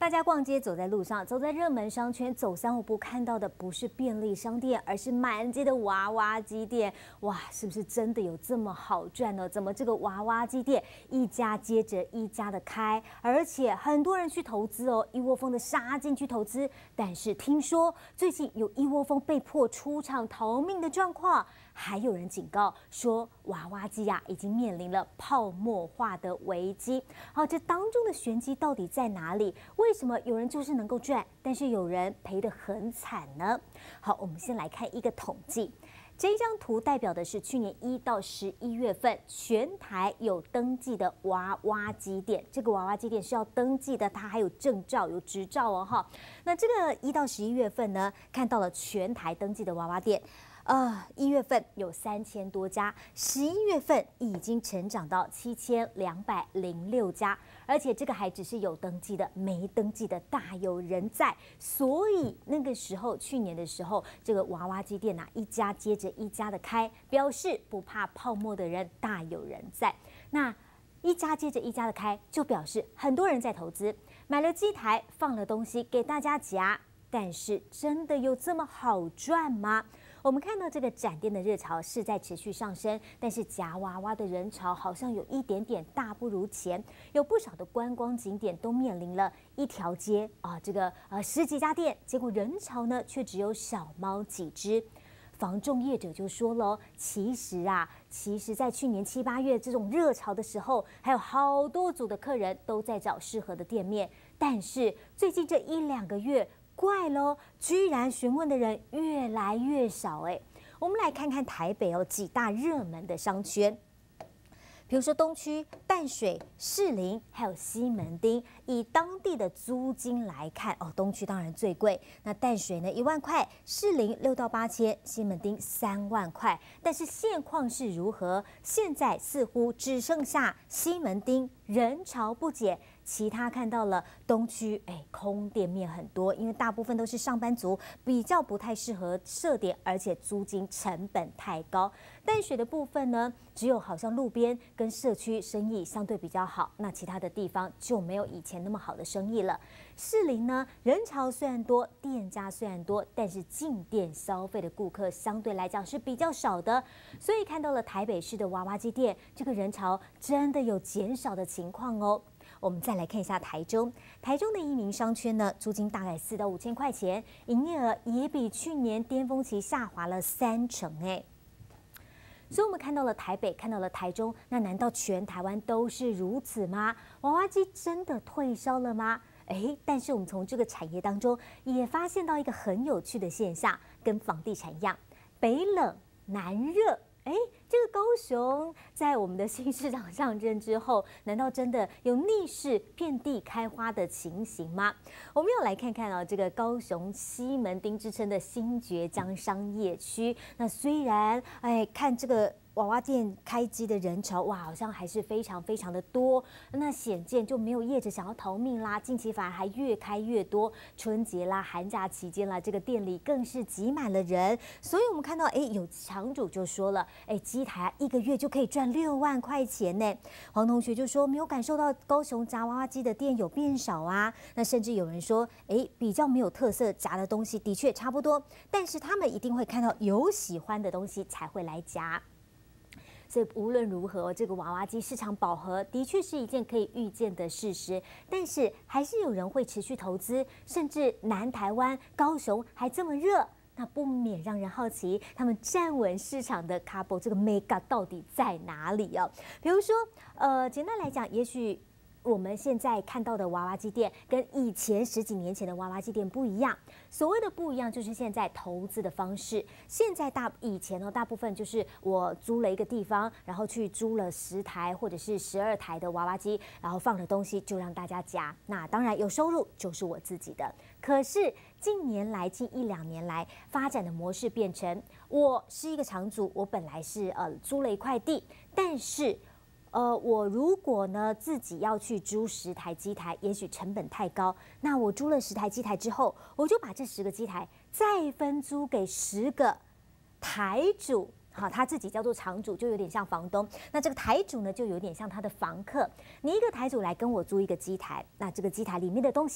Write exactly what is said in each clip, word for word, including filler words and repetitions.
大家逛街走在路上，走在热门商圈，走三五步看到的不是便利商店，而是满街的娃娃机店。哇，是不是真的有这么好赚呢？怎么这个娃娃机店一家接着一家的开，而且很多人去投资哦，一窝蜂的杀进去投资。但是听说最近有一窝蜂被迫出场逃命的状况，还有人警告说娃娃机呀、啊、已经面临了泡沫化的危机。好，这当中的玄机到底在哪里？为什么有人就是能够赚，但是有人赔得很惨呢？好，我们先来看一个统计。这一张图代表的是去年一到十一月份全台有登记的娃娃机店，这个娃娃机店是要登记的，它还有证照、有执照哦哈。那这个一到十一月份呢，看到了全台登记的娃娃店。呃，一月份有三千多家，十一月份已经成长到七千两百零六家，而且这个还只是有登记的，没登记的大有人在。所以那个时候，去年的时候，这个娃娃机店啊，一家接着一家的开，表示不怕泡沫的人大有人在。那一家接着一家的开，就表示很多人在投资，买了机台，放了东西给大家夹。但是真的有这么好赚吗？我们看到这个展店的热潮是在持续上升，但是夹娃娃的人潮好像有一点点大不如前，有不少的观光景点都面临了一条街啊，这个呃十几家店，结果人潮呢却只有小猫几只。房仲业者就说了，其实啊，其实在去年七八月这种热潮的时候，还有好多组的客人都在找适合的店面，但是最近这一两个月。怪咯，居然询问的人越来越少哎。我们来看看台北有几大热门的商圈，比如说东区、淡水、士林，还有西门町。以当地的租金来看，哦，东区当然最贵。那淡水呢，一万块；士林六到八千；西门町三万块。但是现况是如何？现在似乎只剩下西门町人潮不减。其他看到了东区，哎，空店面很多，因为大部分都是上班族，比较不太适合设点，而且租金成本太高。淡水的部分呢，只有好像路边跟社区生意相对比较好，那其他的地方就没有以前那么好的生意了。士林呢，人潮虽然多，店家虽然多，但是进店消费的顾客相对来讲是比较少的，所以看到了台北市的娃娃机店，这个人潮真的有减少的情况哦。我们再来看一下台中，台中的一民商圈呢，租金大概四到五千块钱，营业额也比去年巅峰期下滑了三成哎。所以我们看到了台北，看到了台中，那难道全台湾都是如此吗？娃娃机真的退烧了吗？哎，但是我们从这个产业当中也发现到一个很有趣的现象，跟房地产一样，北冷南热。哎，这个高雄在我们的新市长上任之后，难道真的有逆势遍地开花的情形吗？我们要来看看啊，这个高雄西门町之称的新崛江商业区。那虽然哎，看这个娃娃店开机的人潮，哇，好像还是非常非常的多。那显见就没有业者想要逃命啦，近期反而还越开越多。春节啦、寒假期间啦，这个店里更是挤满了人。所以我们看到，哎，有场主就说了，哎，机台啊，一个月就可以赚六万块钱呢。黄同学就说，没有感受到高雄夹娃娃机的店有变少啊。那甚至有人说，哎，比较没有特色夹的东西的确差不多，但是他们一定会看到有喜欢的东西才会来夹。所以无论如何，这个娃娃机市场饱和的确是一件可以预见的事实，但是还是有人会持续投资，甚至南台湾、高雄还这么热，那不免让人好奇，他们站稳市场的 couple 这个 mega 到底在哪里啊？比如说，呃，简单来讲，也许我们现在看到的娃娃机店跟以前十几年前的娃娃机店不一样。所谓的不一样，就是现在投资的方式。现在大以前呢，大部分就是我租了一个地方，然后去租了十台或者是十二台的娃娃机，然后放了东西就让大家夹。那当然有收入就是我自己的。可是近年来，近一两年来发展的模式变成，我是一个厂主，我本来是呃租了一块地，但是。呃，我如果呢自己要去租十台机台，也许成本太高。那我租了十台机台之后，我就把这十个机台再分租给十个台主。好，他自己叫做厂主，就有点像房东。那这个台主呢，就有点像他的房客。你一个台主来跟我租一个机台，那这个机台里面的东西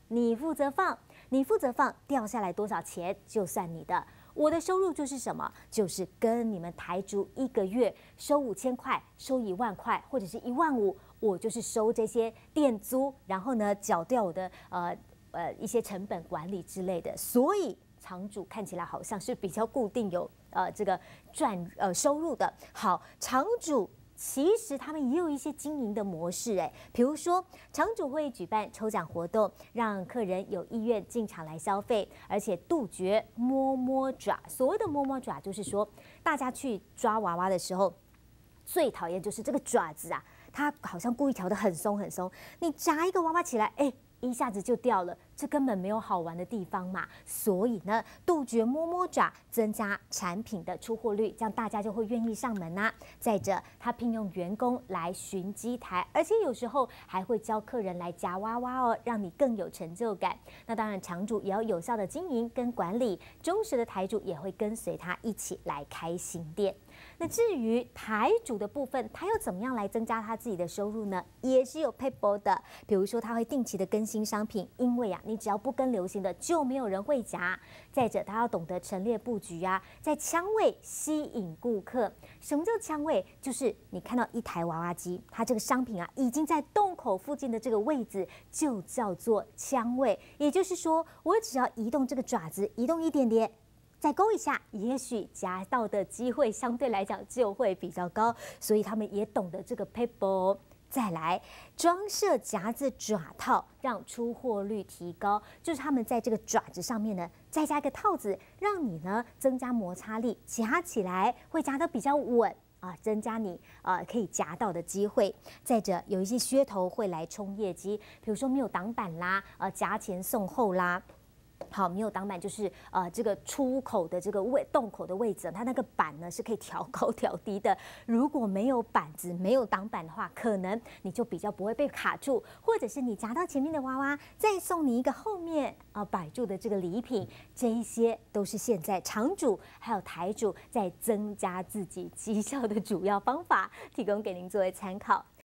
你负责放，你负责放，掉下来多少钱就算你的。我的收入就是什么？就是跟你们台主一个月收五千块，收一万块，或者是一万五，我就是收这些店租，然后呢缴掉我的呃呃一些成本管理之类的。所以场主看起来好像是比较固定有呃这个赚呃收入的。好，场主。其实他们也有一些经营的模式，哎，比如说场主会举办抽奖活动，让客人有意愿进场来消费，而且杜绝摸摸爪。所谓的摸摸爪，就是说大家去抓娃娃的时候，最讨厌就是这个爪子啊，它好像故意调得很松很松，你夹一个娃娃起来，哎。一下子就掉了，这根本没有好玩的地方嘛。所以呢，杜绝摸摸爪，增加产品的出货率，这样大家就会愿意上门呐、啊。再者，他聘用员工来巡机台，而且有时候还会教客人来夹娃娃哦，让你更有成就感。那当然，场主也要有效的经营跟管理，忠实的台主也会跟随他一起来开新店。那至于台主的部分，他又怎么样来增加他自己的收入呢？也是有配博的，比如说他会定期的更新商品，因为啊，你只要不跟流行的，就没有人会夹。再者，他要懂得陈列布局啊，在枪位吸引顾客。什么叫枪位？就是你看到一台娃娃机，它这个商品啊，已经在洞口附近的这个位置，就叫做枪位。也就是说，我只要移动这个爪子，移动一点点。再勾一下，也许夹到的机会相对来讲就会比较高，所以他们也懂得这个 paper。再来装设夹子爪套，让出货率提高，就是他们在这个爪子上面呢，再加一个套子，让你呢增加摩擦力，夹起来会夹得比较稳。啊，增加你呃可以夹到的机会。再者，有一些噱头会来冲业绩，比如说没有挡板啦，呃夹前送后啦。好，没有挡板就是呃这个出口的这个位洞口的位置，它那个板呢是可以调高调低的。如果没有板子、没有挡板的话，可能你就比较不会被卡住，或者是你夹到前面的娃娃，再送你一个后面啊、呃、摆住的这个礼品，这一些都是现在场主还有台主在增加自己绩效的主要方法，提供给您作为参考。